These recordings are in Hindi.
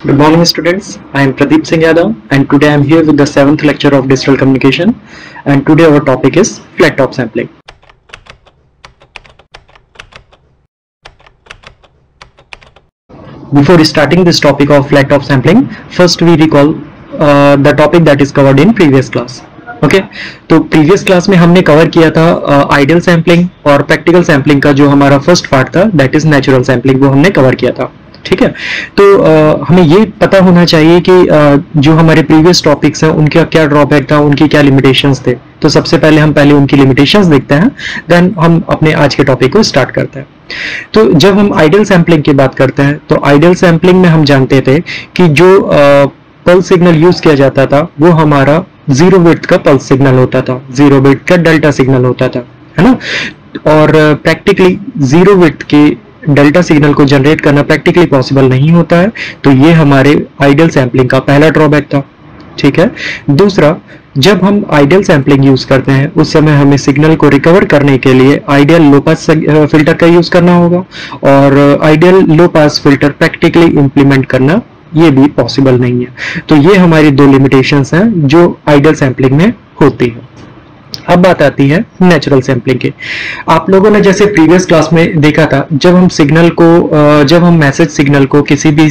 Good morning students, I am Pradeep Singh Yadav and today I am here with the 7th lecture of digital communication and today our topic is flat top sampling. Before starting this topic of flat top sampling, first we recall the topic that is covered in previous class. Okay तो प्रीवियस क्लास में हमने कवर किया था आइडियल सैम्पलिंग और प्रैक्टिकल सैम्पलिंग का जो हमारा फर्स्ट पार्ट था दैट इज नेचुरल सैम्पलिंग, वो हमने कवर किया था. ठीक है, तो हमें ये पता होना चाहिए कि जो हमारे प्रीवियस टॉपिक्स हैं उनका क्या ड्रॉबैक था, उनकी क्या लिमिटेशंस थे. तो सबसे पहले हम उनकी लिमिटेशंस देखते हैं, देन हम अपने आज के टॉपिक को स्टार्ट करते हैं. तो जब हम आइडियल सैम्पलिंग की बात करते हैं तो आइडियल सैम्पलिंग में हम जानते थे कि जो पल्स सिग्नल यूज किया जाता था वो हमारा जीरो बिट का पल्स सिग्नल होता था, जीरो बिट का डेल्टा सिग्नल होता था, है ना. और प्रैक्टिकली जीरो बिट के डेल्टा सिग्नल को जनरेट करना प्रैक्टिकली पॉसिबल नहीं होता है. तो ये हमारे आइडियल सैम्पलिंग का पहला ड्रॉबैक था. ठीक है, दूसरा, जब हम आइडियल सैम्पलिंग यूज करते हैं उस समय हमें सिग्नल को रिकवर करने के लिए आइडियल लो पास फिल्टर का यूज करना होगा और ideal low pass filter practically implement करना ये भी पॉसिबल नहीं है. तो ये हमारी दो लिमिटेशंस हैं जो आइडियल सैम्पलिंग में होती है. अब बात आती है नेचुरल सैम्पलिंग की. आप लोगों ने जैसे प्रीवियस क्लास में देखा था, जब हम मैसेज सिग्नल को किसी भी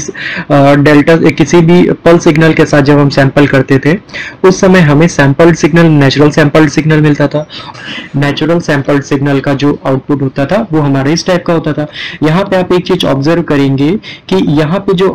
किसी भी पल सिग्नल के साथ जब हम सैंपल करते थे उस समय हमें sampled signal, natural sampled signal मिलता था. नेचुरल सैंपल्ड सिग्नल का जो आउटपुट होता था वो हमारे इस टाइप का होता था. यहाँ पे आप एक चीज ऑब्जर्व करेंगे कि यहाँ पे जो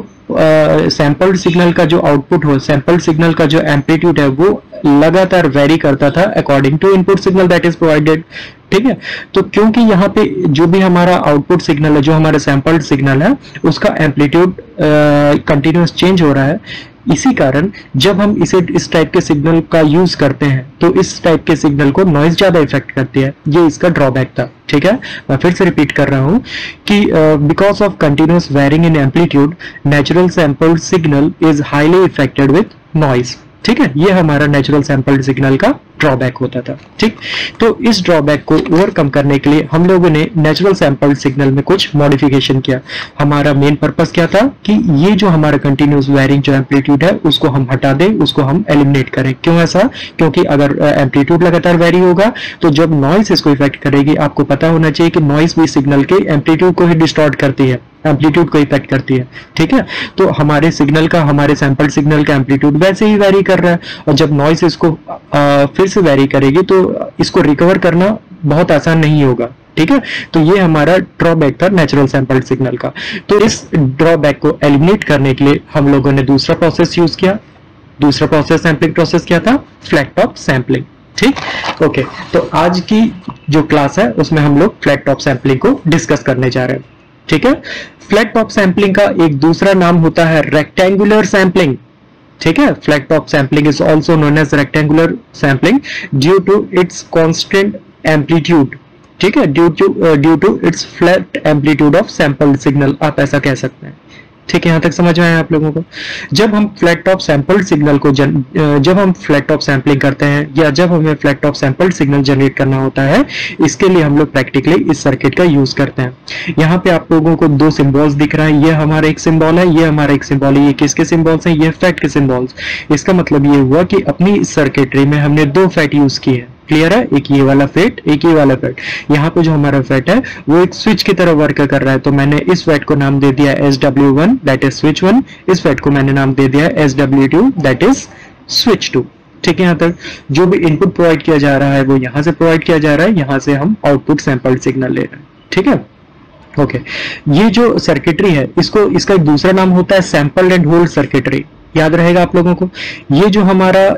सैंपल्ड सिग्नल का जो आउटपुट हो, सैंपल्ड सिग्नल का जो एम्पलीट्यूड है वो लगातार वेरी करता था according to input signal that is provided. ठीक है, तो क्योंकि यहाँ पे जो भी हमारा आउटपुट सिग्नल है, जो हमारा सैंपल्ड सिग्नल है, उसका एम्पलीट्यूड कंटिन्यूअस चेंज हो रहा है, इसी कारण जब हम इस टाइप के सिग्नल का यूज करते हैं तो इस टाइप के सिग्नल को नॉइज ज्यादा इफेक्ट करती है. ये इसका ड्रॉबैक था. ठीक है, मैं फिर से रिपीट कर रहा हूं कि because of continuous varying in amplitude natural sampled signal is highly affected with noise. ठीक है, ये हमारा नेचुरल सैंपल्ड सिग्नल का ड्रॉबैक होता था. ठीक, तो इस ड्रॉबैक को ओवरकम करने के लिए हम लोगों ने नेचुरल सैंपल्ड सिग्नल में कुछ मॉडिफिकेशन किया. हमारा मेन पर्पस क्या था कि ये जो हमारा कंटिन्यूस वेरिंग जो एम्पलीट्यूड है उसको हम हटा दें, उसको हम एलिमिनेट करें. क्यों ऐसा? क्योंकि अगर एम्पलीट्यूड लगातार वेरी होगा तो जब नॉइस इसको इफेक्ट करेगी, आपको पता होना चाहिए कि नॉइस भी सिग्नल के एम्पलीट्यूड को ही डिस्टॉर्ट करती है, एम्पलीट्यूड को इफेक्ट करती है. ठीक है, तो हमारे सिग्नल का, हमारे सैंपल सिग्नल का एम्पलीट्यूड वैसे ही वेरी कर रहा है और जब नॉइस इसको फिर से वेरी करेगी तो इसको रिकवर करना बहुत आसान नहीं होगा. ठीक है, तो ये हमारा ड्रॉबैक था नेचुरल सैंपल्ड सिग्नल का. तो इस ड्रॉबैक को एलिमिनेट करने के लिए हम लोगों ने दूसरा प्रोसेस यूज किया. दूसरा प्रोसेस, सैंपलिंग प्रोसेस क्या था? Flat top sampling. ठीक, ओके, तो आज की जो क्लास है उसमें हम लोग फ्लैट टॉप सैंपलिंग को डिस्कस करने जा रहे हैं. ठीक है, फ्लैट टॉप सैंपलिंग का एक दूसरा नाम होता है रेक्टेंगुलर सैंपलिंग. ठीक है, flat top sampling is also known as rectangular sampling due to its constant amplitude. ठीक है, due to its flat amplitude of sampled signal, आप ऐसा कह सकते हैं. ठीक है, यहां तक समझ में आया आप लोगों को? जब हम फ्लैट टॉप सैंपल्ड सिग्नल को जब हम फ्लैट टॉप सैंपलिंग करते हैं या जब हमें flat top sampled signal generate करना होता है, इसके लिए हम लोग प्रैक्टिकली इस सर्किट का यूज करते हैं. यहाँ पे आप लोगों को दो सिंबल्स दिख रहा है, ये हमारा एक सिंबल है, ये हमारा एक सिंबल है. ये किसके सिंबल्स हैं? ये फैट के सिंबल्स. इसका मतलब ये हुआ कि अपनी सर्किटरी में हमने दो फैट यूज किए हैं. क्लियर है? एक ये वाला फेट, एक ये वाला फेट. यहाँ पे जो हमारा फेट है वो एक स्विच की तरह वर्क कर रहा है, तो मैंने इस फेट को नाम दे दिया SW1 दैट इज स्विच 1. इस फेट को मैंने नाम दे दिया SW2 दैट इज स्विच 2. ठीक है, यहाँ तक जो भी इनपुट प्रोवाइड किया जा रहा है वो यहाँ से प्रोवाइड किया जा रहा है, यहाँ से हम आउटपुट सैंपल्ड सिग्नल ले रहे हैं. ठीक है, ओके. ये जो सर्किटरी है इसका एक दूसरा नाम होता है सैंपल एंड होल्ड सर्किटरी. याद रहेगा आप लोगों को? ये जो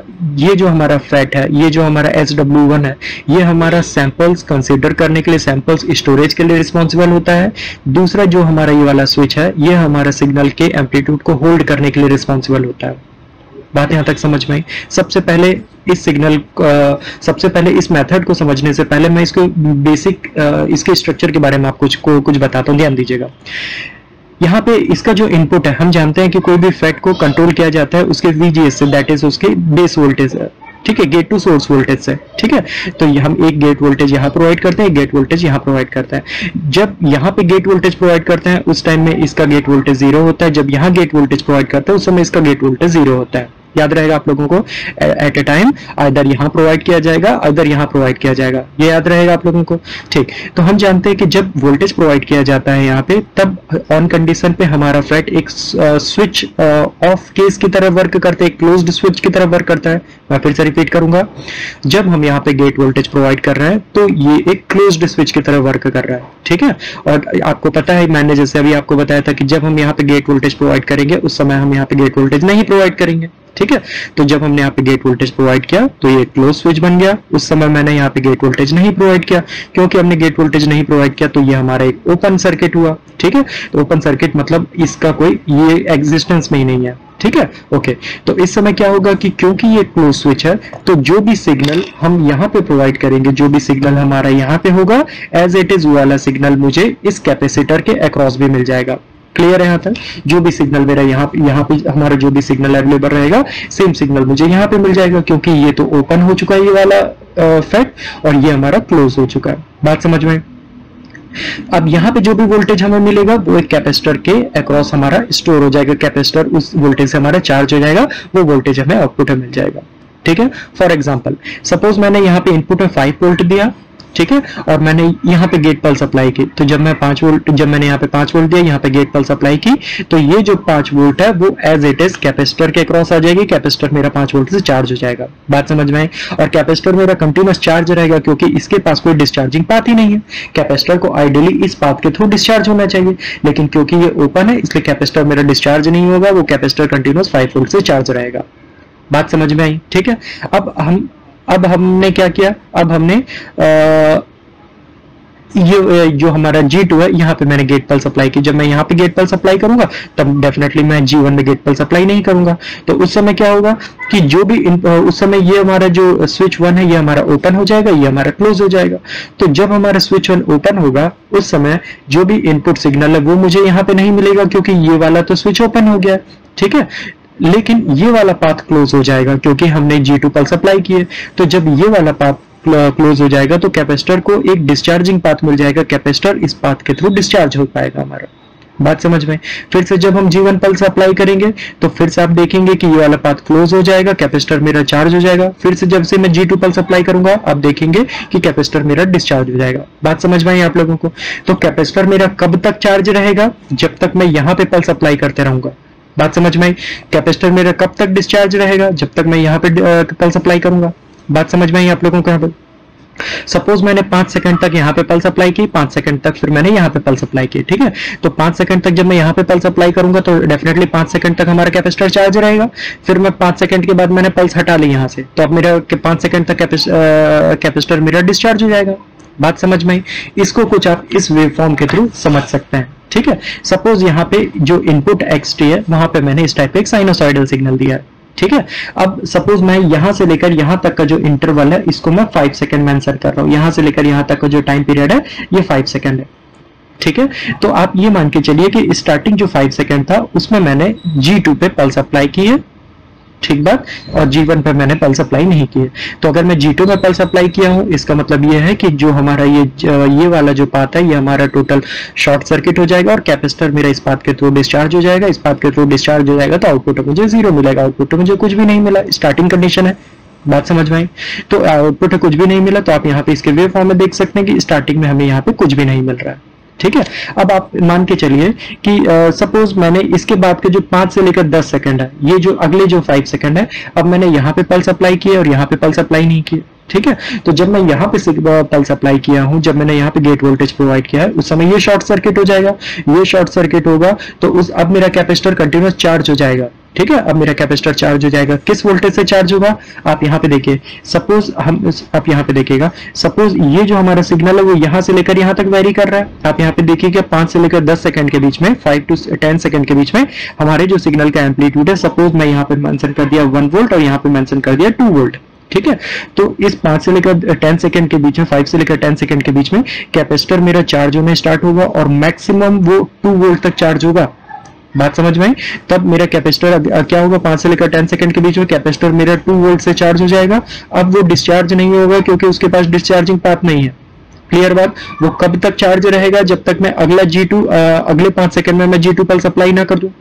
हमारा फैट है, ये जो हमारा SW1 है, ये हमारा सैंपल्स कंसीडर करने के लिए, सैंपल्स स्टोरेज के लिए रिस्पॉन्सिबल होता है. दूसरा जो हमारा ये वाला स्विच है, ये हमारा सिग्नल के एम्पलीट्यूड को होल्ड करने के लिए रिस्पॉन्सिबल होता है. बात यहाँ तक समझ में आई? सबसे पहले इस मेथड को समझने से पहले मैं इसको बेसिक इसके स्ट्रक्चर के बारे में आपको कुछ बताता हूँ, ध्यान दीजिएगा. यहाँ पे इसका जो इनपुट है, हम जानते हैं कि कोई भी फैट को कंट्रोल किया जाता है उसके VGS से, दैट इज उसके बेस वोल्टेज ठीक है, गेट टू सोर्स वोल्टेज से। ठीक है, तो हम एक गेट वोल्टेज यहाँ प्रोवाइड करते हैं, एक गेट वोल्टेज यहाँ प्रोवाइड करते हैं। जब यहाँ पे गेट वोल्टेज प्रोवाइड करते हैं उस टाइम में इसका गेट वोल्टेज 0 होता है, जब यहाँ गेट वोल्टेज प्रोवाइड करते हैं उस समय इसका गेट वोल्टेज 0 होता है। याद रहेगा आप लोगों को, एट ए टाइम आइदर यहाँ प्रोवाइड किया जाएगा, आइदर यहाँ प्रोवाइड किया जाएगा, ये याद रहेगा आप लोगों को। ठीक, तो हम जानते हैं कि जब वोल्टेज प्रोवाइड किया जाता है यहाँ पे, तब ऑन कंडीशन पे हमारा फ्लैट एक स्विच ऑफ केस की तरह वर्क करता है, एक क्लोज्ड स्विच की तरह वर्क करता है। मैं फिर से रिपीट करूंगा, जब हम यहाँ पे गेट वोल्टेज प्रोवाइड कर रहे हैं तो ये एक क्लोज्ड स्विच की तरह वर्क कर रहा है। ठीक है, और आपको पता है, मैंने जैसे अभी आपको बताया था कि जब हम यहाँ पे गेट वोल्टेज प्रोवाइड करेंगे उस समय हम यहाँ पे गेट वोल्टेज नहीं प्रोवाइड करेंगे। ठीक है, तो जब हमने यहाँ पे गेट वोल्टेज प्रोवाइड किया तो ये क्लोज स्विच बन गया। उस समय मैंने यहाँ पे गेट वोल्टेज नहीं प्रोवाइड किया, क्योंकि हमने गेट वोल्टेज नहीं प्रोवाइड किया तो ये हमारा एक ओपन सर्किट हुआ। ठीक है, तो ओपन सर्किट मतलब इसका कोई ये एग्जिस्टेंस में ही नहीं है। ठीक है, ओके, तो इस समय क्या होगा कि क्योंकि ये क्लोज स्विच है तो जो भी सिग्नल हम यहाँ पे प्रोवाइड करेंगे, जो भी सिग्नल हमारा यहाँ पे होगा एज इट इज वाला सिग्नल मुझे इस कैपेसिटर के अक्रॉस भी मिल जाएगा। क्लियर है यहाँ तक? जो भी सिग्नल मेरा यहाँ पे हमारा जो भी सिग्नल अवेलेबल रहेगा सेम सिग्नल मुझे यहाँ पे मिल जाएगा, क्योंकि ये तो ओपन हो चुका है ये वाला फैक्ट और ये हमारा क्लोज हो चुका है। बात समझ में? अब यहाँ पे जो भी वोल्टेज हमें मिलेगा वो एक कैपेसिटर के अक्रॉस हमारा स्टोर हो जाएगा, कैपेसिटर उस वोल्टेज से हमारा चार्ज हो जाएगा, वो वोल्टेज हमें आउटपुट में मिल जाएगा। ठीक है, फॉर एग्जांपल सपोज मैंने यहाँ पे इनपुट में 5 वोल्ट दिया, ठीक है, और मैंने यहाँ पे गेट पल्स अप्लाई की, तो जब मैंने यहाँ पे 5 वोल्ट दिया, यहाँ पे गेट पल्स अप्लाई की, तो ये जो 5 वोल्ट है वो एज इट इज कैपेसिटर के क्रॉस आ जाएगी, कैपेसिटर मेरा 5 वोल्ट से चार्ज हो जाएगा। बात समझ में आई? और कैपेसिटर मेरा कंटिन्यूअस चार्ज रहेगा, क्योंकि इसके पास कोई डिस्चार्जिंग पाथ ही नहीं है। कैपेसिटर को आइडियली इस पाथ के थ्रू डिस्चार्ज होना चाहिए, लेकिन क्योंकि ये ओपन है इसलिए कैपेसिटर मेरा डिस्चार्ज नहीं होगा, वो कैपेसिटर कंटिन्यूअस 5 वोल्ट से चार्ज रहेगा। बात समझ में आई? ठीक है, अब हमने क्या किया, अब हमने ये जो हमारा G2 है यहाँ पे मैंने गेट पल्स अप्लाई की। जब मैं यहाँ पे गेट पल्स अप्लाई करूंगा तब डेफिनेटली मैं G1 में गेट पल्स अप्लाई नहीं करूंगा, तो उस समय क्या होगा कि जो भी उस समय ये हमारा जो स्विच 1 है ये हमारा ओपन हो जाएगा, ये हमारा क्लोज हो जाएगा। तो जब हमारा स्विच 1 ओपन होगा उस समय जो भी इनपुट सिग्नल है वो मुझे यहाँ पे नहीं मिलेगा, क्योंकि ये वाला तो स्विच ओपन हो गया। ठीक है, लेकिन ये वाला पाथ क्लोज हो जाएगा क्योंकि हमने G2 पल्स अप्लाई किए। तो जब ये वाला पाथ क्लोज हो जाएगा तो कैपेसिटर को एक डिस्चार्जिंग पाथ मिल जाएगा, कैपेसिटर इस पाथ के थ्रू डिस्चार्ज हो पाएगा हमारा। बात समझ में? फिर से जब हम G1 पल्स अप्लाई करेंगे तो फिर से आप देखेंगे कि ये वाला पाथ क्लोज हो जाएगा, कैपेसिटर मेरा चार्ज हो जाएगा। फिर से जब से मैं G2 पल्स अप्लाई करूंगा आप देखेंगे कि कैपेसिटर मेरा डिस्चार्ज हो जाएगा। बात समझ में आई आप लोगों को? तो कैपेसिटर मेरा कब तक चार्ज रहेगा? जब तक मैं यहाँ पे पल्स अप्लाई करते रहूंगा। बात समझ में आई? कैपेसिटर मेरा कब तक डिस्चार्ज रहेगा? जब तक मैं यहाँ पे पल्स अप्लाई करूंगा। बात समझ में आई आप लोगों को? यहाँ पे सपोज मैंने 5 सेकंड तक यहाँ पे पल्स अप्लाई की, 5 सेकंड तक फिर मैंने यहाँ पे पल्स अप्लाई की। ठीक है, तो 5 सेकंड तक जब मैं यहाँ पे पल्स अप्लाई करूंगा तो डेफिनेटली 5 सेकंड तक हमारा कैपेसिटर चार्ज रहेगा। फिर मैं 5 सेकंड के बाद मैंने पल्स हटा ली यहाँ से, तो अब मेरा 5 सेकंड तक कैपेसिटर मेरा डिस्चार्ज हो जाएगा। बात समझ में आई? इसको कुछ आप इस वेव फॉर्म के थ्रू समझ सकते हैं। ठीक है, सपोज यहाँ पे जो इनपुट xt है वहां पे मैंने इस टाइप का एक साइनोसॉइडल सिग्नल दिया है। ठीक है, अब सपोज मैं यहां से लेकर यहां तक का जो इंटरवल है इसको मैं 5 सेकंड मेंशन कर रहा हूं, यहां से लेकर यहां तक का जो टाइम पीरियड है ये 5 सेकंड है। ठीक है, तो आप ये मान के चलिए कि स्टार्टिंग जो 5 सेकंड था उसमें मैंने G2 पे पल्स अप्लाई की है, ठीक बात, और G1 पे मैंने पल्स अप्लाई नहीं की है। तो अगर मैं G2 में पल्स अप्लाई किया हूं इसका मतलब ये है कि जो हमारा ये वाला जो पाथ है ये हमारा टोटल शॉर्ट सर्किट हो जाएगा और कैपेसिटर मेरा इस पाथ के थ्रू डिस्चार्ज हो जाएगा। इस पाथ के थ्रू डिस्चार्ज हो जाएगा तो आउटपुट मुझे 0 मिलेगा, आउटपुट मुझे कुछ भी नहीं मिला, स्टार्टिंग कंडीशन है। बात समझ में आई? तो आउटपुट कुछ भी नहीं मिला तो आप यहाँ पे इसके वेव फॉर्म में देख सकते हैं कि स्टार्टिंग में हमें यहाँ पे कुछ भी नहीं मिल रहा है। ठीक है, अब आप मान के चलिए कि सपोज मैंने इसके बाद के जो 5 से लेकर 10 सेकंड है, ये जो अगले जो 5 सेकंड है, अब मैंने यहाँ पे पल्स अप्लाई किया और यहाँ पे पल्स अप्लाई नहीं किया। ठीक है, तो जब मैं यहाँ पे पल्स अप्लाई किया हूँ, जब मैंने यहाँ पे गेट वोल्टेज प्रोवाइड किया है उस समय ये शॉर्ट सर्किट हो जाएगा। ये शॉर्ट सर्किट होगा तो अब मेरा कैपेसिटर कंटिन्यूअस चार्ज हो जाएगा। ठीक है, अब मेरा कैपेसिटर चार्ज हो जाएगा। किस वोल्टेज से चार्ज होगा? आप यहाँ पे देखिए, सपोज आप यहाँ पे देखिएगा, सपोज ये जो हमारा सिग्नल है वो यहाँ से लेकर यहाँ तक वेरी कर रहा है। आप यहाँ पे देखिएगा 5 से लेकर 10 सेकंड के बीच में, 5 to 10 सेकंड के बीच में हमारे जो सिग्नल का एम्पलीट्यूड है, सपोज मैं यहाँ पे मेंशन कर दिया 1 वोल्ट और यहाँ पे मेंशन कर दिया 2 वोल्ट। ठीक है, तो इस 5 से लेकर 10 सेकंड के बीच में, 5 से लेकर 10 सेकंड के बीच में कैपेसिटर मेरा चार्ज होने स्टार्ट होगा और मैक्सिमम वो 2 वोल्ट तक चार्ज होगा। बात समझ में आई? तब मेरा कैपेसिटर क्या होगा, 5 से लेकर 10 सेकंड के बीच में कैपेसिटर मेरा 2 वोल्ट से चार्ज हो जाएगा। अब वो डिस्चार्ज नहीं होगा क्योंकि उसके पास डिस्चार्जिंग पाथ नहीं है। क्लियर बात? वो कब तक चार्ज रहेगा, जब तक मैं अगला G2 अगले 5 सेकंड में मैं G2 पल्स अप्लाई ना कर दूं।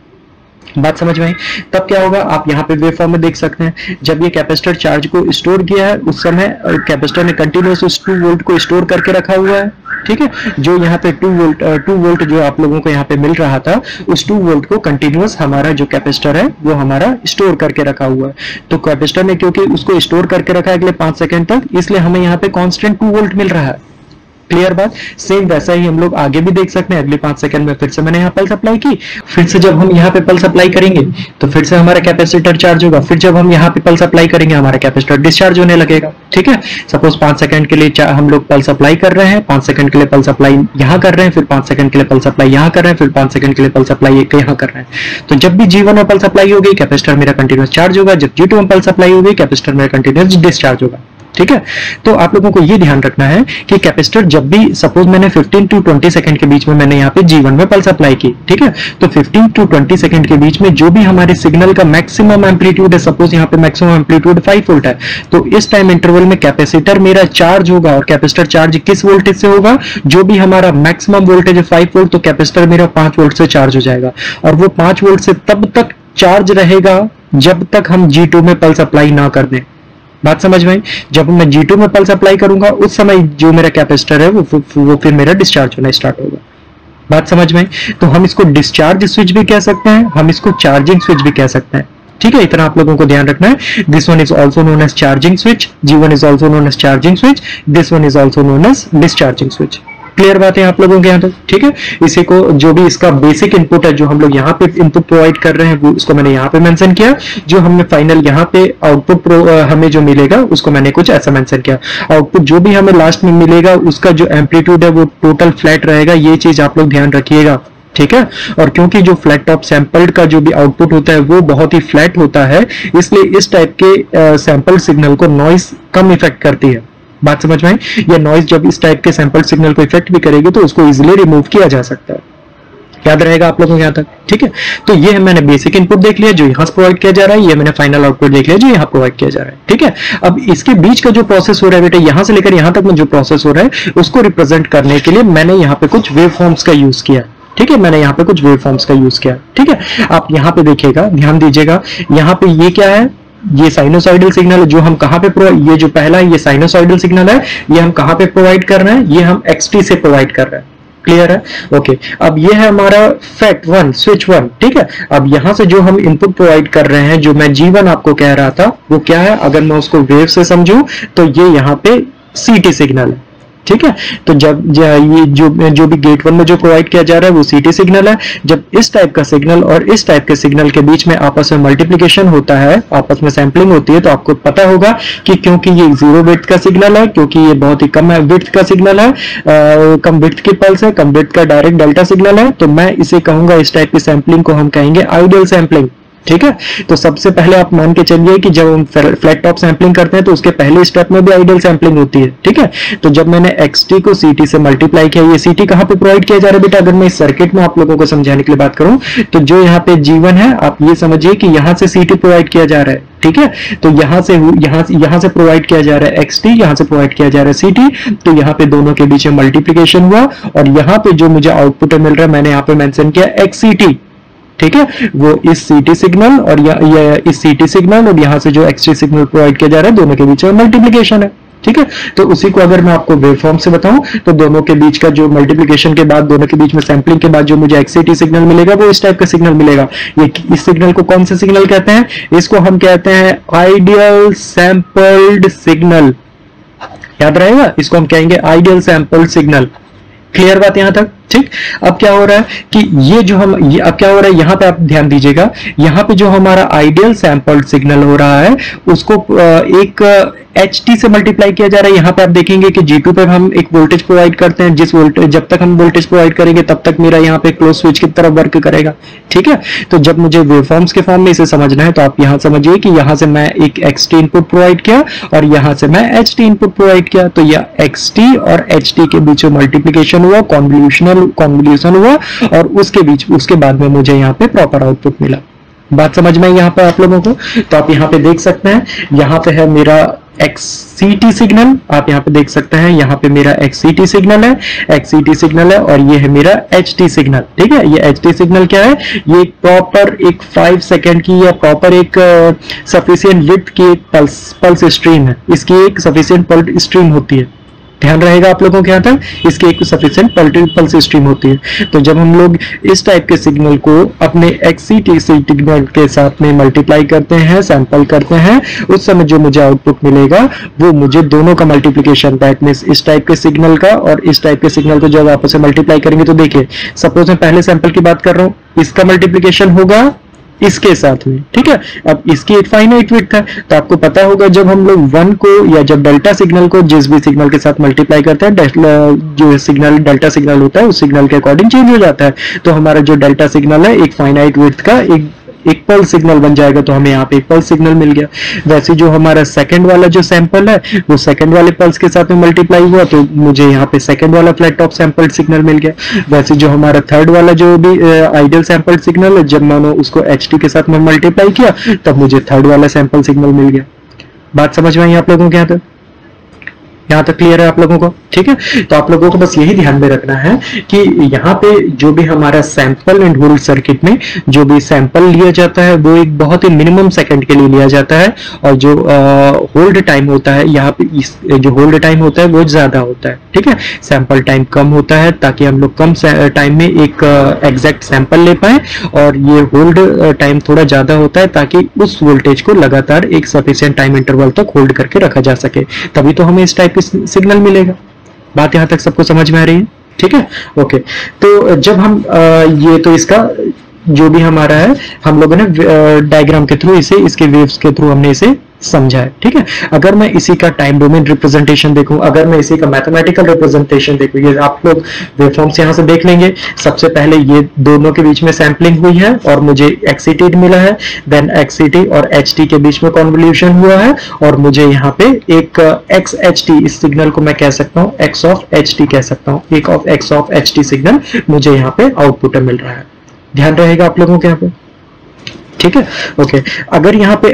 बात समझ में आई? तब क्या होगा, आप यहाँ पे वेवफॉर्म में देख सकते हैं, जब ये कैपेसिटर चार्ज को स्टोर किया है उस समय कैपेसिटर ने कंटिन्यूअस उस 2 वोल्ट को स्टोर करके रखा हुआ है। ठीक है, जो यहाँ पे 2 वोल्ट जो आप लोगों को यहाँ पे मिल रहा था, उस 2 वोल्ट को कंटिन्यूअस हमारा जो कैपेसिटर है वो हमारा स्टोर करके रखा हुआ है। तो कैपेसिटर ने क्योंकि उसको स्टोर करके रखा है अगले 5 सेकंड तक, इसलिए हमें यहाँ पे कांस्टेंट 2 वोल्ट मिल रहा है। क्लियर बात? सेम वैसा ही हम लोग आगे भी देख सकते हैं। अगले 5 सेकंड में फिर से मैंने यहाँ पल्स अप्लाई की, फिर से जब हम यहाँ पे पल्स अप्लाई करेंगे तो फिर से हमारा कैपेसिटर चार्ज होगा, फिर जब हम यहाँ पे पल्स अप्लाई करेंगे हमारा कैपेसिटर डिस्चार्ज होने लगेगा। ठीक है, सपोज 5 सेकंड के लिए हम लोग पल्स अप्लाई कर रहे हैं, 5 सेकंड के लिए पल्स अप्लाई यहाँ कर रहे हैं, फिर 5 सेकंड के लिए पल्स अप्लाई यहाँ कर रहे हैं, फिर 5 सेकंड के लिए पल्स अप्लाई यहाँ कर रहे हैं। तो जब भी G1 में पल्स अप्लाई होगी कैपेसिटर मेरा कंटिन्यूअस चार्ज होगा, जब G2 में पल्स अप्लाई होगी कैपेसिटर मेरा कंटिन्यूअस डिस्चार्ज होगा। ठीक है, तो आप लोगों को ये ध्यान रखना है कि कैपेसिटर जब भी सपोज मैंने 15 टू 20 सेकंड के बीच में मैंने यहाँ पे G1 में पल्स अप्लाई की, ठीक है, तो 15 टू 20 सेकंड के बीच में जो भी हमारे सिग्नल का मैक्सिमम एम्पलीट्यूड है, सपोज यहाँ पे मैक्सिमम एम्पलीट्यूड 5 वोल्ट है, तो इस टाइम इंटरवल में कैपेसिटर मेरा चार्ज होगा। और कैपेसिटर चार्ज किस वोल्टेज से होगा, जो भी हमारा मैक्सिमम वोल्टेज है 5 वोल्ट, तो कैपेसिटर मेरा 5 वोल्ट से चार्ज हो जाएगा। और वो 5 वोल्ट से तब तक चार्ज रहेगा जब तक हम G2 में पल्स अप्लाई ना कर दें। बात समझ में आई? जब मैं G2 में पल्स अप्लाई करूंगा उस समय जो मेरा कैपेसिटर है वो फिर मेरा डिस्चार्ज होना स्टार्ट होगा। बात समझ में आई? तो हम इसको डिस्चार्ज स्विच भी कह सकते हैं, हम इसको चार्जिंग स्विच भी कह सकते हैं। ठीक है, इतना आप लोगों को ध्यान रखना है। This one is also known as charging switch, G1 is also known as charging switch, this one is also known as discharging switch. Clear बात है आप लोगों के यहाँ तक? ठीक है, इसी को जो भी इसका बेसिक इनपुट है जो हम लोग यहाँ पे इनपुट प्रोवाइड कर रहे हैं वो उसको मैंने यहाँ पे मेंशन किया। जो हमने फाइनल यहाँ पे आउटपुट हमें जो मिलेगा उसको मैंने कुछ ऐसा मेंशन किया। आउटपुट जो भी हमें लास्ट में मिलेगा उसका जो एम्पलीट्यूड है वो टोटल फ्लैट रहेगा, ये चीज आप लोग ध्यान रखिएगा। ठीक है, और क्योंकि जो फ्लैट टॉप सैंपल्ड का जो भी आउटपुट होता है वो बहुत ही फ्लैट होता है, इसलिए इस टाइप के सैंपल सिग्नल को नॉइस कम इफेक्ट करती है। बात समझ में आई? ये नॉइज जब इस टाइप के सैंपल सिग्नल को इफेक्ट भी करेगी तो उसको इजीली रिमूव किया जा सकता है। याद रहेगा आप लोगों को यहाँ तक? ठीक है, तो ये है मैंने बेसिक इनपुट देख लिया जो यहाँ से प्रोवाइड किया जा रहा है, ये मैंने फाइनल आउटपुट देख लिया जो यहाँ प्रोवाइड किया जा रहा है। ठीक है, अब इसके बीच का जो प्रोसेस हो रहा है बेटा, यहाँ से लेकर यहाँ तक में जो प्रोसेस हो रहा है उसको रिप्रेजेंट करने के लिए मैंने यहाँ पे कुछ वेव फॉर्म्स का यूज किया। ठीक है, मैंने यहाँ पे कुछ वेव फॉर्म्स का यूज किया। ठीक है, आप यहाँ पे देखिएगा, ध्यान दीजिएगा, यहाँ पे ये क्या है, ये साइनोसॉइडल सिग्नल है जो हम कहां पे ये जो पहला है ये साइनोसॉइडल सिग्नल है, ये हम कहां पे प्रोवाइड कर रहे हैं, ये हम XT से प्रोवाइड कर रहे हैं। क्लियर है? ओके, अब ये है हमारा फैक्ट 1 स्विच 1। ठीक है, अब यहां से जो हम इनपुट प्रोवाइड कर रहे हैं, जो मैं G1 आपको कह रहा था वो क्या है, अगर मैं उसको वेव से समझूं तो ये यहाँ पे CT सिग्नल है। ठीक है, तो जब ये जो भी गेट 1 में जो प्रोवाइड किया जा रहा है वो CT सिग्नल है। जब इस टाइप का सिग्नल और इस टाइप के सिग्नल के बीच में आपस में मल्टीप्लिकेशन होता है, आपस में सैंपलिंग होती है, तो आपको पता होगा कि क्योंकि ये 0 विड्थ का सिग्नल है, क्योंकि ये बहुत ही कम विड्थ का सिग्नल है, कम विड्थ की पल्स है, कम विड्थ का डायरेक्ट डेल्टा सिग्नल है, तो मैं इसे कहूंगा, इस टाइप की सैंपलिंग को हम कहेंगे आइडियल सैंपलिंग। ठीक है, तो सबसे पहले आप मान के चलिए कि जब हम फ्लैट टॉप सैंपलिंग करते हैं तो उसके पहले स्टेप में भी आइडियल सैंपलिंग होती है। ठीक है, तो जब मैंने XT को CT से मल्टीप्लाई किया, ये CT कहां पे प्रोवाइड किया जा रहा है बेटा, अगर मैं इस सर्किट में आप लोगों को समझाने के लिए बात करूं तो जो यहाँ पे G1 है, आप ये समझिए कि यहाँ से CT प्रोवाइड किया जा रहा है। ठीक है, तो यहाँ से प्रोवाइड किया जा रहा है XT, यहाँ से प्रोवाइड किया जा रहा है CT, तो यहाँ पे दोनों के बीच में मल्टीप्लिकेशन हुआ और यहाँ पे जो मुझे आउटपुट मिल रहा है मैंने यहाँ पे मेंशन किया XCT। ठीक है, वो इस CT सिग्नल और या इस CT सिग्नल और यहाँ से जो XT सिग्नल प्रोवाइड किया जा रहा है दोनों के बीच में मल्टीप्लिकेशन है। ठीक है, तो उसी को अगर मैं आपको वेवफॉर्म से बताऊं तो दोनों के बीच का जो मल्टीप्लिकेशन के बाद, दोनों के बीच में सैंपलिंग के बाद जो मुझे XCT सिग्नल मिलेगा वो इस टाइप का सिग्नल मिलेगा। ये इस सिग्नल को कौन सा सिग्नल कहते हैं, इसको हम कहते हैं आइडियल सैंपल्ड सिग्नल। याद रहेगा, इसको हम कहेंगे आइडियल सैंपल्ड सिग्नल। क्लियर बात यहां तक? ठीक, अब क्या हो रहा है कि अब क्या हो रहा है, यहाँ पे आप ध्यान दीजिएगा, यहाँ पे जो हमारा आइडियल सैंपल्ड सिग्नल हो रहा है उसको एक HT से मल्टीप्लाई किया जा रहा है। यहाँ पे आप देखेंगे कि G2 पे हम एक वोल्टेज प्रोवाइड करते हैं, जिस वोल्टेज जब तक हम वोल्टेज प्रोवाइड करेंगे तब तक मेरा यहाँ पे क्लोज स्विच की तरफ वर्क करेगा। ठीक है, तो जब मुझे वेवफॉर्म्स के फॉर्म में इसे समझना है तो आप यहाँ समझिए कि यहाँ से मैं एक XT इनपुट प्रोवाइड किया और यहाँ से मैं HT इनपुट प्रोवाइड किया, तो यह XT और HT के बीच में मल्टीप्लिकेशन हुआ, कॉन्वोल्यूशनल कॉन्वोल्यूशन हुआ और उसके बाद में मुझे यहाँ पे प्रॉपर आउटपुट मिला। बात समझ में यहाँ पे आप लोगों को? तो आप यहाँ पे देख सकते हैं, यहाँ पे है मेरा XCT सिग्नल, आप यहाँ पे देख सकते हैं, यहाँ पे मेरा XCT सिग्नल है और ये है मेरा HT सिग्नल। ठीक है, ये HT सिग्नल क्या है? ये प्रॉपर एक 5 सेकेंड की या प्रॉपर एक सफिशिएंट विड्थ की एक पल्स स्ट्रीम है। इसकी एक सफिशिएंट पल्स स्ट्रीम होती है, ध्यान रहेगा आप लोगों के यहाँ तक, इसकी एक सफिशिएंट पल्स स्ट्रीम होती है। तो जब हम लोग इस टाइप के सिग्नल को अपने XCT सिग्नल के साथ में मल्टीप्लाई करते हैं, सैंपल करते हैं, उस समय जो मुझे आउटपुट मिलेगा वो मुझे दोनों का मल्टीप्लिकेशन, दैट मींस इस टाइप के सिग्नल का और इस टाइप के सिग्नल को जब आपस में मल्टीप्लाई करेंगे तो देखिए, सपोज मैं पहले सैंपल की बात कर रहा हूँ, इसका मल्टीप्लिकेशन होगा इसके साथ में। ठीक है, अब इसकी एक फाइनाइट विड्थ है, तो आपको पता होगा जब हम लोग 1 को या जब डेल्टा सिग्नल को जिस भी सिग्नल के साथ मल्टीप्लाई करते हैं, जो सिग्नल डेल्टा सिग्नल होता है उस सिग्नल के अकॉर्डिंग चेंज हो जाता है। तो हमारा जो डेल्टा सिग्नल है एक फाइनाइट विड्थ का एक पल्स सिग्नल बन जाएगा, तो हमें यहाँ पे एक पल्स सिग्नल मिल गया। वैसे जो हमारा सेकंड वाला जो सैंपल है वो सेकंड वाले पल्स के साथ में मल्टीप्लाई हुआ, तो मुझे यहाँ पे सेकंड वाला फ्लैट टॉप सैंपल सिग्नल मिल गया। वैसे जो हमारा थर्ड वाला जो भी आइडियल सैंपल सिग्नल है, जब मैंने उसको HT के साथ में मल्टीप्लाई किया तब मुझे थर्ड वाला सैंपल सिग्नल मिल गया। बात समझ में आई आप लोगों के यहाँ तक क्लियर है आप लोगों को? ठीक है, तो आप लोगों को बस यही ध्यान में रखना है कि यहाँ पे जो भी हमारा सैंपल एंड होल्ड सर्किट में जो भी सैंपल लिया जाता है वो एक बहुत ही मिनिमम सेकंड के लिए लिया जाता है, और जो होल्ड टाइम होता है यहाँ पे जो होल्ड टाइम होता है वो ज्यादा होता है। ठीक है, सैंपल टाइम कम होता है ताकि हम लोग कम टाइम में एक एग्जैक्ट सैंपल ले पाए, और ये होल्ड टाइम थोड़ा ज्यादा होता है ताकि उस वोल्टेज को लगातार एक सफिशिएंट टाइम इंटरवल तक होल्ड करके रखा जा सके, तभी तो हमें इस टाइप सिग्नल मिलेगा। बात यहां तक सबको समझ में आ रही है? ठीक है, ओके। तो जब हम ये तो इसका जो भी हमारा है हम लोगों ने डायग्राम के थ्रू इसे, इसके वेव्स के थ्रू हमने इसे समझा है। ठीक है, अगर मैं इसी का टाइम डोमेन रिप्रेजेंटेशन देखूं, अगर मैं इसी का मैथमेटिकल रिप्रेजेंटेशन देखूं, ये आप लोग वेवफॉर्म्स यहां से देख लेंगे। सबसे पहले ये दोनों के बीच में सैंपलिंग हुई है और मुझे XCT मिला है, देन XCT और HT के बीच में कन्वोल्यूशन हुआ है, और मुझे यहाँ पे एक XHT, इस सिग्नल को मैं कह सकता हूँ X ऑफ HT कह सकता हूँ, एक of X of HT signal मुझे यहाँ पे आउटपुट मिल रहा है। ध्यान रहेगा आप लोगों के यहाँ पे? ठीक है, ओके। अगर यहाँ पे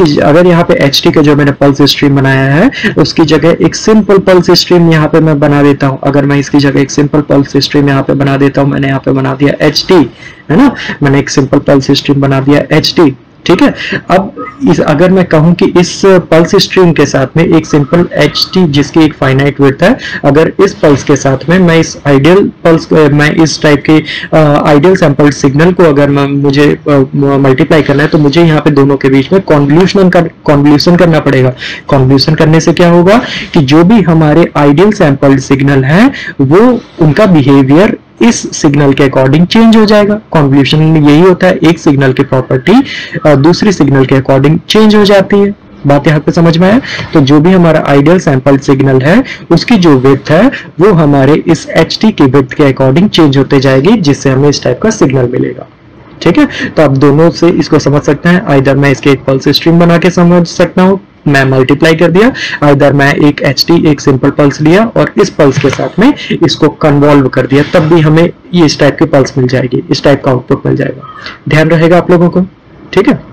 HT का जो मैंने पल्स स्ट्रीम बनाया है उसकी जगह एक सिंपल पल्स स्ट्रीम यहाँ पे मैं बना देता हूँ, अगर मैं इसकी जगह एक सिंपल पल्स स्ट्रीम यहाँ पे बना देता हूँ, मैंने यहाँ पे बना दिया HT, है ना, मैंने एक सिंपल पल्स स्ट्रीम बना दिया HT। ठीक है, अब अगर मैं कहूं कि इस पल्स स्ट्रीम के साथ में एक सिंपल HT जिसकी एक फाइनाइट विड्थ है, अगर इस पल्स के साथ में मैं इस आइडियल पल्स, मैं इस टाइप के आइडियल सैंपल सिग्नल को अगर मुझे मल्टीप्लाई करना है, तो मुझे यहाँ पे दोनों के बीच में कॉन्वोल्यूशन करना पड़ेगा। कॉन्वोल्यूशन करने से क्या होगा कि जो भी हमारे आइडियल सैंपल सिग्नल है वो उनका बिहेवियर इस सिग्नल के अकॉर्डिंग चेंज हो जाएगा। कॉन्वोल्यूशन में यही होता है, एक सिग्नल की प्रॉपर्टी दूसरी सिग्नल के अकॉर्डिंग चेंज हो जाती है। बात यहाँ पे समझ में आया? तो जो भी हमारा आइडियल सैंपल सिग्नल है उसकी जो विड्थ है वो हमारे इस HT की विड्थ के अकॉर्डिंग चेंज होते जाएगी, जिससे हमें इस टाइप का सिग्नल मिलेगा। ठीक है, तो आप दोनों से इसको समझ सकते हैं। आइदर मैं इसके एक पल्स स्ट्रीम बना के समझ सकता हूँ, मैं मल्टीप्लाई कर दिया, आइदर मैं एक HT एक सिंपल पल्स लिया और इस पल्स के साथ में इसको कन्वॉल्व कर दिया, तब भी हमें ये इस टाइप की पल्स मिल जाएगी, इस टाइप का आउटपुट मिल जाएगा। ध्यान रहेगा आप लोगों को? ठीक है,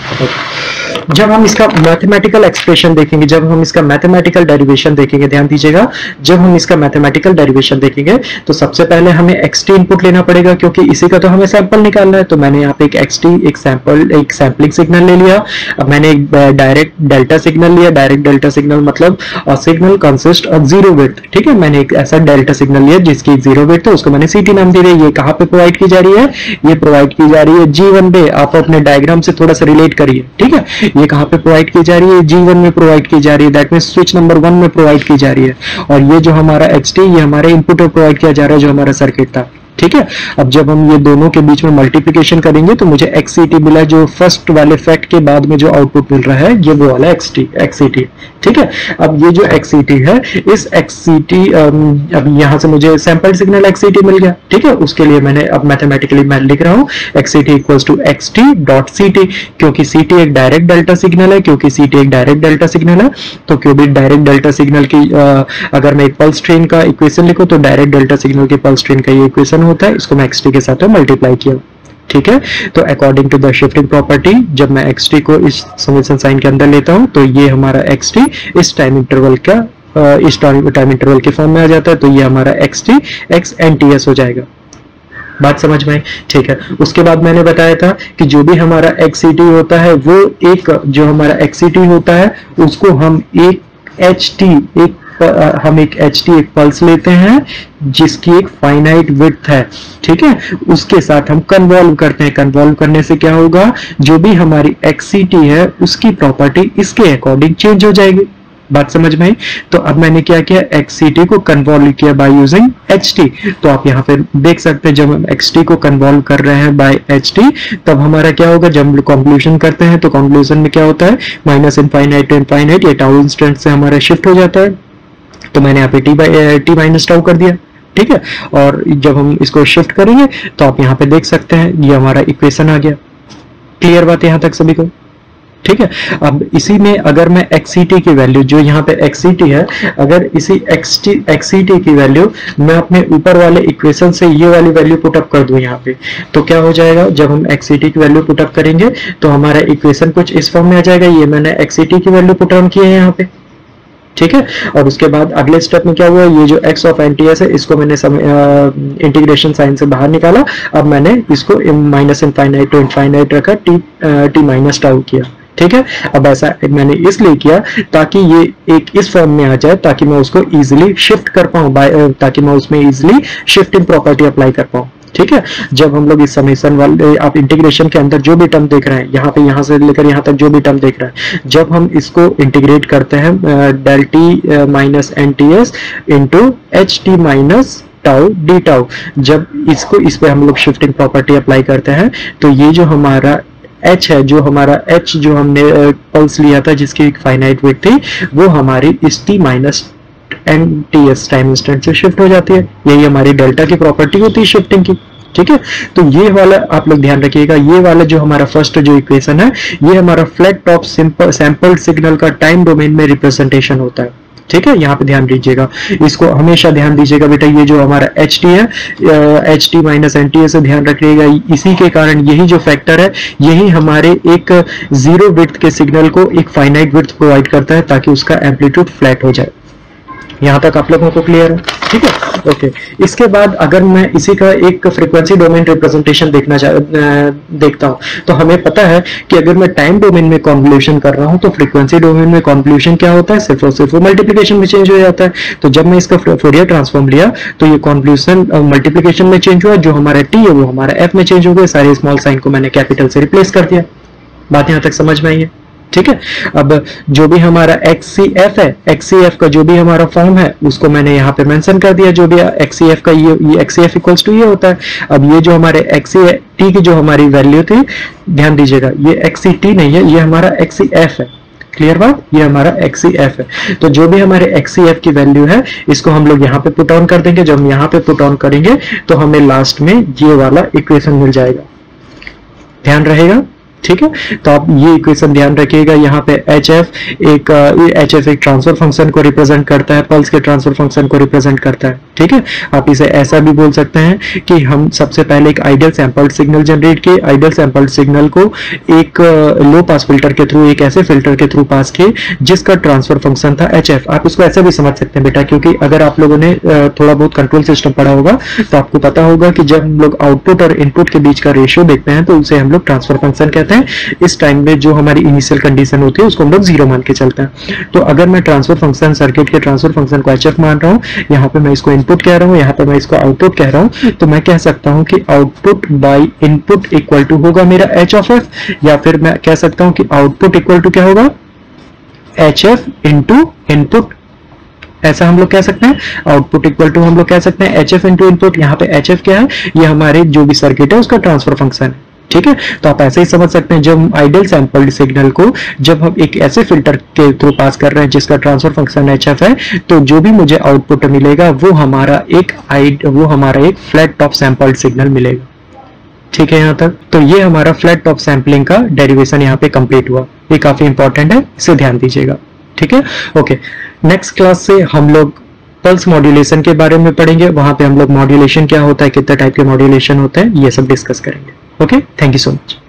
जब हम इसका मैथमेटिकल एक्सप्रेशन देखेंगे, जब हम इसका मैथमेटिकल डेरिवेशन देखेंगे, ध्यान दीजिएगा, जब हम इसका मैथमेटिकल डेरिवेशन देखेंगे तो सबसे पहले हमें XT इनपुट लेना पड़ेगा, क्योंकि इसी का तो हमें सैंपल निकालना है। तो मैंने यहाँ पे एक XT एक सैंपलिंग सिग्नल ले लिया। अब मैंने एक डायरेक्ट डेल्टा सिग्नल लिया। डायरेक्ट डेल्टा सिग्नल मतलब signal consist of zero width. ठीक है, मैंने एक ऐसा डेल्टा सिग्नल लिया जिसकी जीरो विड्थ है, उसको मैंने CT नाम दे दिया। ये कहाँ पे प्रोवाइड की जा रही है? ये प्रोवाइड की जा रही है G1 पे। आप अपने डायग्राम से थोड़ा सा रिलेट करिए। ठीक है, ये कहाँ पे प्रोवाइड की जा रही है? G1 में प्रोवाइड की जा रही है, दैट मींस स्विच नंबर 1 में प्रोवाइड की जा रही है। और ये जो हमारा XT ये हमारे इनपुट में प्रोवाइड किया जा रहा है, जो हमारा सर्किट था। ठीक है। अब जब हम ये दोनों के बीच में मल्टीप्लिकेशन करेंगे तो मुझे XCT मिला, जो फर्स्ट वाले फैक्ट के बाद में जो आउटपुट मिल रहा है ये वो वाला XCT, ठीक है। अब ये जो XCT है, इस XCT अब यहाँ से मुझे सैंपल सिग्नल XCT मिल गया, ठीक है। उसके लिए मैंने अब मैथमेटिकली मैं लिख रहा हूँ XCT इक्वल्स टू XT.CT, क्योंकि CT एक डायरेक्ट डेल्टा सिग्नल है, क्योंकि CT एक डायरेक्ट डेल्टा सिग्नल है, तो क्योंकि डायरेक्ट डेल्टा सिग्नल की अगर मैं एक पल्स ट्रेन का इक्वेशन लिखूं तो डायरेक्ट डेल्टा सिग्नल की पल्स ट्रेन का ये इक्वेशन होता है, इसको मैं XT के साथ मल्टीप्लाई किया, ठीक है। तो according to the shifting property जब मैं XT को इस समेशन साइन के अंदर लेता हूं तो ये हमारा XT इस टाइम इंटरवल के फॉर्म में आ जाता है, तो ये हमारा XT XNTS हो जाएगा। बात समझ में आई, ठीक है। उसके बाद मैंने बताया था कि जो भी हमारा XCT होता है वो एक जो हमारा XCT होता है उसको हम एक HT एक पल्स लेते हैं जिसकी एक फाइनाइट विड्थ है, ठीक है। उसके साथ हम कन्वॉल्व करते हैं, कन्वॉल्व करने से क्या होगा, जो भी हमारी XCT है उसकी प्रॉपर्टी इसके अकॉर्डिंग चेंज हो जाएगी। बात समझ में आई। तो अब मैंने क्या किया, XCT को कन्वॉल्व किया बाय यूजिंग HT। तो आप यहाँ पे देख सकते हैं जब हम XT को कन्वॉल्व कर रहे हैं बाय HT तब हमारा क्या होगा, जब हम कॉन्क्लूजन करते हैं तो कॉन्क्लूजन में क्या होता है, माइनस इनफाइनाइट टू इनफाइनाइट, ये टाउ इंस्टेंट से हमारा शिफ्ट हो जाता है। तो मैंने यहाँ पे t माइनस टाउ कर दिया, ठीक है। और जब हम इसको शिफ्ट करेंगे तो आप यहाँ पे देख सकते हैं ये हमारा इक्वेशन आ गया। क्लियर बात है यहाँ तक सभी को, ठीक है। अब इसी में अगर मैं XCT की वैल्यू, जो यहाँ पे XCT है, अगर इसी XCT की वैल्यू मैं अपने ऊपर वाले इक्वेशन से ये वाली वैल्यू पुटअप कर दूं यहाँ पे, तो क्या हो जाएगा, जब हम XCT की वैल्यू पुटअप करेंगे तो हमारा इक्वेशन कुछ इस फॉर्म में आ जाएगा। ये मैंने XCT की वैल्यू पुटअप की है यहाँ पे, ठीक है। और उसके बाद अगले स्टेप में क्या हुआ, ये जो x ऑफ NTS है इसको मैंने इंटीग्रेशन साइन से बाहर निकाला। अब मैंने इसको माइनस इनफाइनाइट टू इनफाइनाइट रखा, t माइनस टाउ किया, ठीक है। अब ऐसा मैंने इसलिए किया ताकि ये एक इस फॉर्म में आ जाए, ताकि मैं उसको इजीली शिफ्ट कर पाऊं, ताकि मैं उसमें इजीली शिफ्टिंग प्रॉपर्टी अप्लाई कर पाऊं, ठीक है। जब हम लोग इस समेशन वाले, आप इंटीग्रेशन के अंदर जो भी टर्म देख रहे हैं यहाँ पे, यहाँ से लेकर यहाँ तक जो भी टर्म देख रहे हैं, जब हम इसको इंटीग्रेट करते हैं del t minus NTS into HT minus tau d tau, जब इसको इस पे हम लोग शिफ्टिंग प्रॉपर्टी अप्लाई करते हैं तो ये जो हमारा H है, जो हमारा H जो हमने पल्स लिया था जिसकी एक फाइनाइट विड्थ थी, वो हमारी इस t minus NTS time instant से शिफ्ट हो जाती है। यही हमारी डेल्टा की प्रॉपर्टी होती है शिफ्टिंग की, ठीक है। तो ये वाला आप लोग ध्यान रखिएगा, ये वाला जो हमारा फर्स्ट जो इक्वेशन है ये हमारा फ्लैट टॉप सैंपल सिग्नल का टाइम डोमेन में रिप्रेजेंटेशन होता है, ठीक है। यहाँ पे ध्यान दीजिएगा, इसको हमेशा ध्यान दीजिएगा बेटा। ये जो हमारा HT है, HT माइनस NTS से ध्यान रखिएगा, इसी के कारण यही जो फैक्टर है यही हमारे एक जीरो विड्थ के सिग्नल को एक फाइनाइट विड्थ प्रोवाइड करता है ताकि उसका एम्पलीट्यूड फ्लैट हो जाए। यहाँ तक आप लोगों को क्लियर है, ठीक है, ओके। इसके बाद अगर मैं इसी का एक फ्रीक्वेंसी डोमेन रिप्रेजेंटेशन देखता हूँ तो हमें पता है कि अगर मैं टाइम डोमेन में कॉन्वोल्यूशन कर रहा हूँ तो फ्रीक्वेंसी डोमेन में कॉन्वोल्यूशन क्या होता है, सिर्फ और सिर्फ मल्टीप्लिकेशन में चेंज हो जाता है। तो जब मैं इसका फोरियर ट्रांसफॉर्म लिया तो ये कॉन्वोल्यूशन मल्टीप्लिकेशन में चेंज हुआ, जो हमारा t है वो हमारा f में चेंज हो गया, सारे स्मॉल साइन को मैंने कैपिटल से रिप्लेस कर दिया। बात यहाँ तक समझ में आई है, ठीक है। अब जो भी हमारा XCF है, XCF का जो भी हमारा फॉर्म है उसको मैंने यहाँ पे मेंशन कर दिया, जो भी XCF का ये XCF इक्वल्स टू ये होता है। अब ये जो हमारे XCT की जो हमारी वैल्यू थी, ध्यान दीजिएगा ये XCT नहीं है, ये हमारा XCF है। क्लियर बात, ये हमारा XCF है। तो जो भी हमारे XCF की वैल्यू है इसको हम लोग यहाँ पे पुट ऑन कर देंगे। जब हम यहाँ पे पुट ऑन करेंगे तो हमें लास्ट में ये वाला इक्वेशन मिल जाएगा, ध्यान रहेगा, ठीक है। तो आप ये इक्वेशन ध्यान रखिएगा। यहाँ पे HF एक ट्रांसफर फंक्शन को रिप्रेजेंट करता है, पल्स के ट्रांसफर फंक्शन को रिप्रेजेंट करता है, ठीक है। आप इसे ऐसा भी बोल सकते हैं कि हम सबसे पहले एक आइडियल सैंपल्ड सिग्नल जनरेट किए, आइडियल सैंपल्ड सिग्नल को एक लो पास फिल्टर के थ्रू, एक ऐसे फिल्टर के थ्रू पास किए जिसका ट्रांसफर फंक्शन था HF। आप इसको ऐसा भी समझ सकते हैं बेटा, क्योंकि अगर आप लोगों ने थोड़ा बहुत कंट्रोल सिस्टम पढ़ा होगा तो आपको पता होगा कि जब हम लोग आउटपुट और इनपुट के बीच का रेशियो देखते हैं तो उसे हम लोग ट्रांसफर फंक्शन कहते हैं। इस टाइम में जो हमारी इनिशियल कंडीशन होती है उसको हम लोग 0 मान के चलते हैं। तो अगर मैं ट्रांसफर फंक्शन, सर्किट के ट्रांसफर फंक्शन को HF मान रहा हूँ, यहाँ पे मैं इसको इनपुट कह रहा हूँ, यहाँ पे मैं इसको आउटपुट कह रहा हूँ, तो मैं कह सकता हूँ कि output by input equal to होगा मेरा H ऑफ F, या फिर मैं कह सकता हूँ कि आउटपुट इक्वल टू क्या होगा, HF इंटू इनपुट। ऐसा हम लोग कह सकते हैं। आउटपुट इक्वल टू हम लोग कह सकते हैं एच एफ इंटू इनपुट। यहाँ पे एच एफ क्या है, ये हमारे जो भी सर्किट है उसका ट्रांसफर फंक्शन है, ठीक है। तो आप ऐसे ही समझ सकते हैं, जब आइडियल सैंपल्ड सिग्नल को जब हम एक ऐसे फिल्टर के थ्रू पास कर रहे हैं जिसका ट्रांसफर फंक्शन एच एफ है, तो जो भी मुझे आउटपुट मिलेगा वो हमारा एक फ्लैट टॉप सैंपल्ड सिग्नल मिलेगा, ठीक है यहाँ तक। तो ये हमारा फ्लैट टॉप सैंपलिंग का डेरिवेशन यहाँ पे कंप्लीट हुआ। ये काफी इंपॉर्टेंट है, इसे ध्यान दीजिएगा, ठीक है। ओके, नेक्स्ट क्लास से हम लोग पल्स मॉड्यूलेशन के बारे में पढ़ेंगे। वहां पे हम लोग मॉड्यूलेशन क्या होता है, कितने टाइप के मॉड्यूलेशन होते हैं, ये सब डिस्कस करेंगे। Okay, thank you so much.